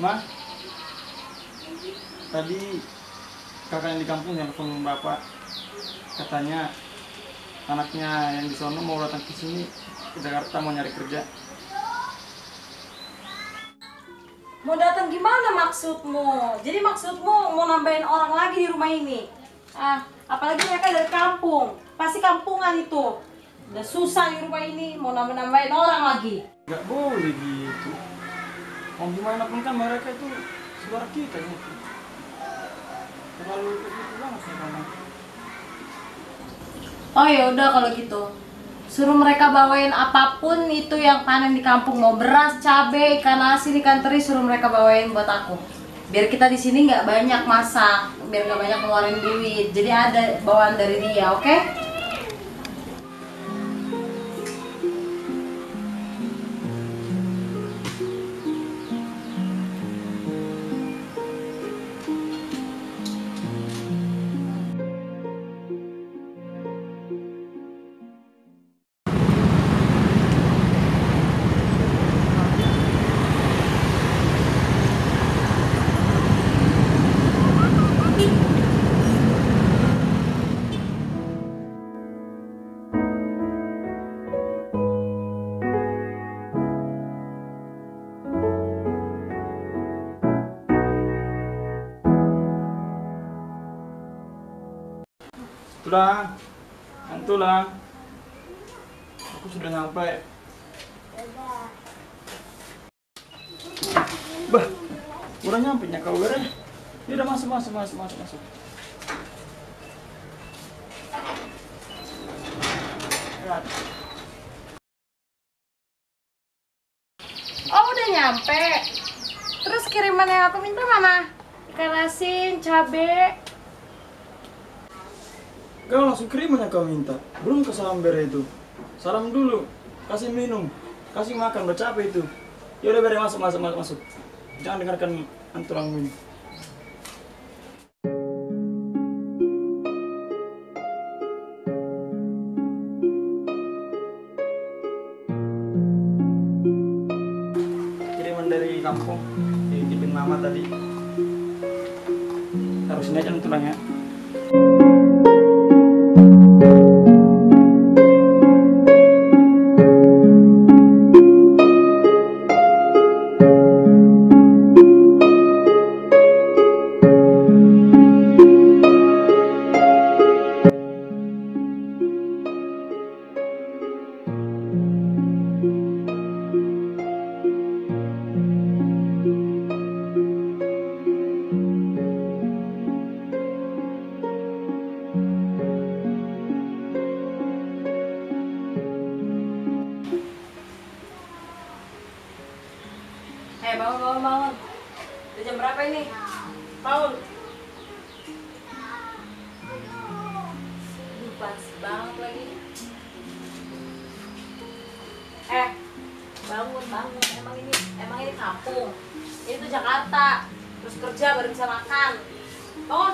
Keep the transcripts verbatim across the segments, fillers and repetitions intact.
Mah, tadi kakak yang di kampung nelfon bapak, katanya anaknya yang di sono mau datang ke sini ke Jakarta mau nyari kerja. Mau datang gimana maksudmu? Jadi maksudmu mau nambahin orang lagi di rumah ini? Ah, apalagi mereka dari kampung, pasti kampungan itu. Udah susah di rumah ini, mau nambah-nambahin orang lagi. Gak boleh gitu. Mau gimana pun kan mereka itu saudara kita ya. Terlalu begitu banget sih kamu. Oh ya udah kalau gitu. Suruh mereka bawain apapun itu yang panen di kampung, mau beras, cabai, ikan asin, ikan teri, suruh mereka bawain buat aku. Biar kita di sini nggak banyak masak, biar nggak banyak ngeluarin duit. Jadi ada bawaan dari dia, oke? Okay? Tulang, antulang. Aku sudah sampai. Bah, udah nyampe nya kau bere. Ya udah masuk masuk masuk masuk masuk. Lihat. Oh udah nyampe. Terus kiriman yang aku minta mana? Ikan asin, cabai. Kau langsung kirim yang kau minta. Belum ke samber itu. Salam dulu. Kasih minum. Kasih makan. Udah capek itu. Ya udah bere masuk masuk masuk masuk. Jangan dengarkan antulang ini. Kiriman dari kampung. Dititipin mama tadi. Harus ini aja tulangnya. Eh bangun bangun bangun. Udah jam berapa ini? Bangun. Aduh, panas banget lagi. Eh bangun bangun. Emang ini emang ini kampung. Ini tuh Jakarta. Terus kerja baru bisa makan. Bangun.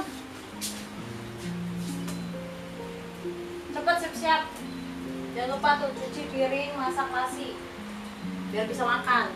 Cepet siap-siap. Jangan lupa tuh cuci piring, masak nasi. Biar bisa makan.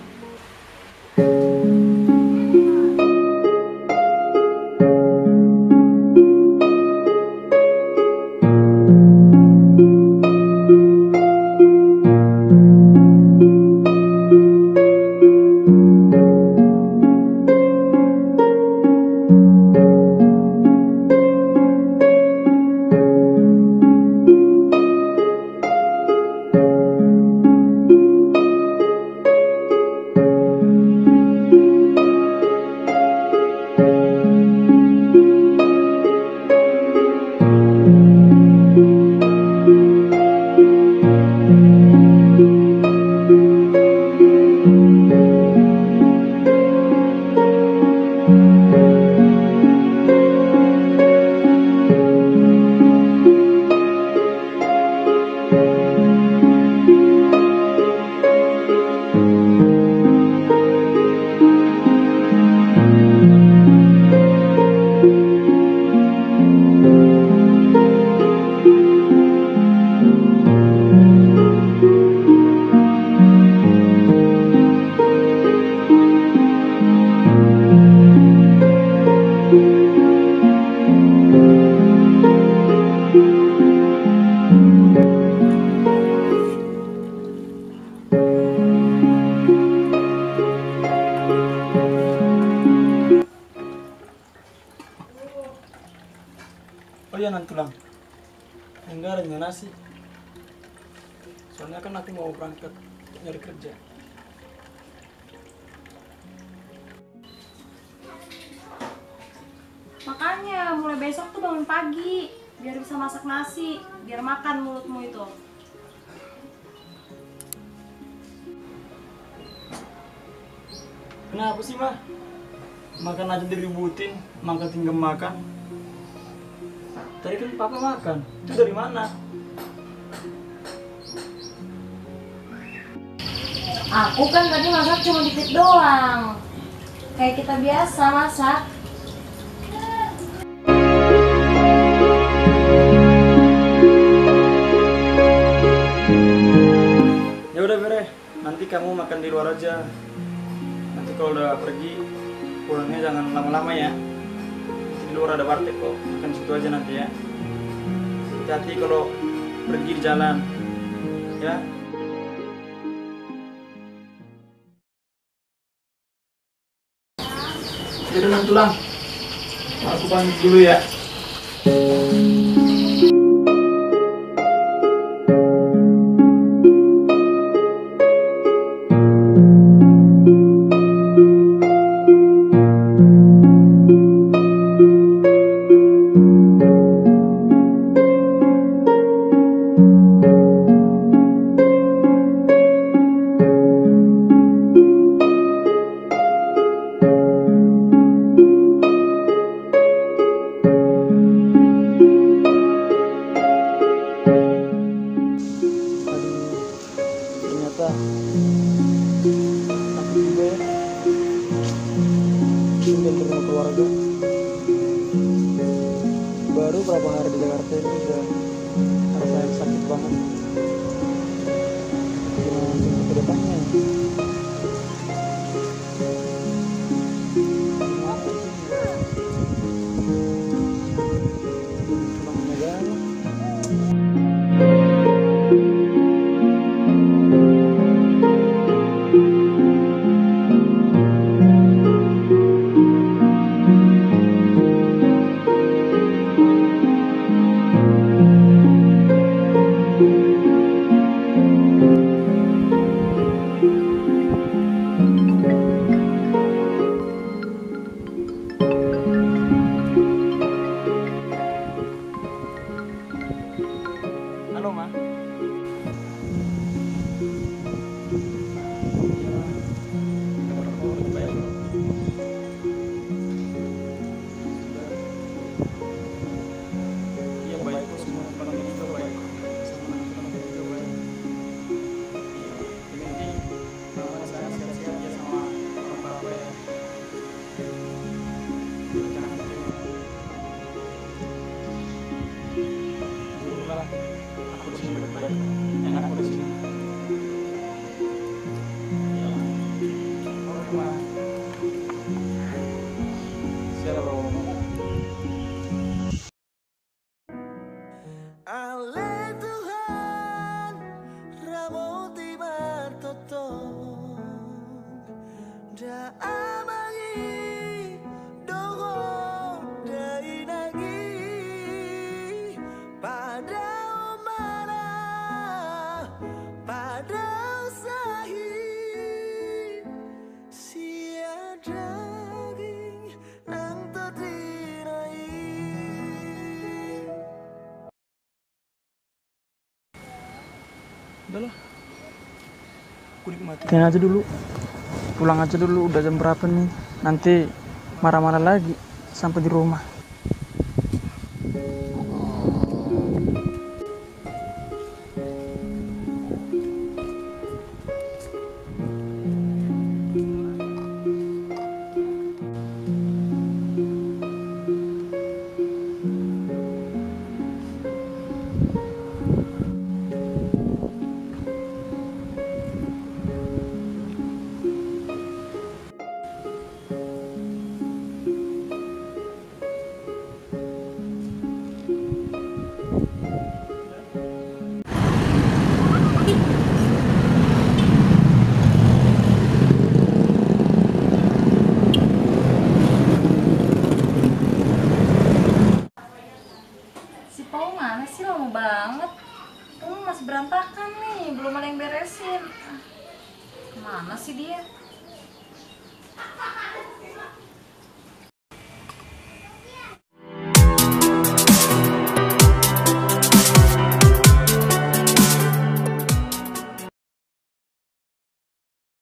Enggak ada nasi. Soalnya kan aku mau berangkat nyari kerja. Makanya mulai besok tuh bangun pagi biar bisa masak nasi, biar makan mulutmu itu. Kenapa sih, mah? Makan aja diributin, makan tinggal makan. Tadi kan papa makan. Itu dari mana? Aku kan tadi masak cuma dikit doang. Kayak kita biasa masak. Ya udah Bere, nanti kamu makan di luar aja. Nanti kalau udah pergi, pulangnya jangan lama-lama ya. Di luar ada warteg kok, makan situ aja nanti ya. Hati-hati kalau pergi di jalan, ya. Jadi nanti tulang, aku pamit dulu ya. Ternyata aku juga ya tinggal di rumah keluarga. Baru berapa hari di Jakarta ini udah rasanya sakit banget. Gimana untuk ke depannya? Gimana sih? Pulang negara. Halo, Ma. Iya, baik kok, semua orang juga baik. Sama anak-anak juga baik. Ini nanti uh, saya siap-siap aja sama orang Bapak ya. Jangan kecewa. Dululah, aku di sini baik-baik. Enak aku di sini. Iyalah. Oke, Ma. Shalom. Ale Tuhan ramoti bartoto da amangi dogo dai nagi pada mana pada usahi sia daging ang terdinai. Udahlah, aku nikmatin aja dulu, pulang aja dulu. Udah jam berapa nih? Nanti marah-marah lagi sampai di rumah. Mana sih dia?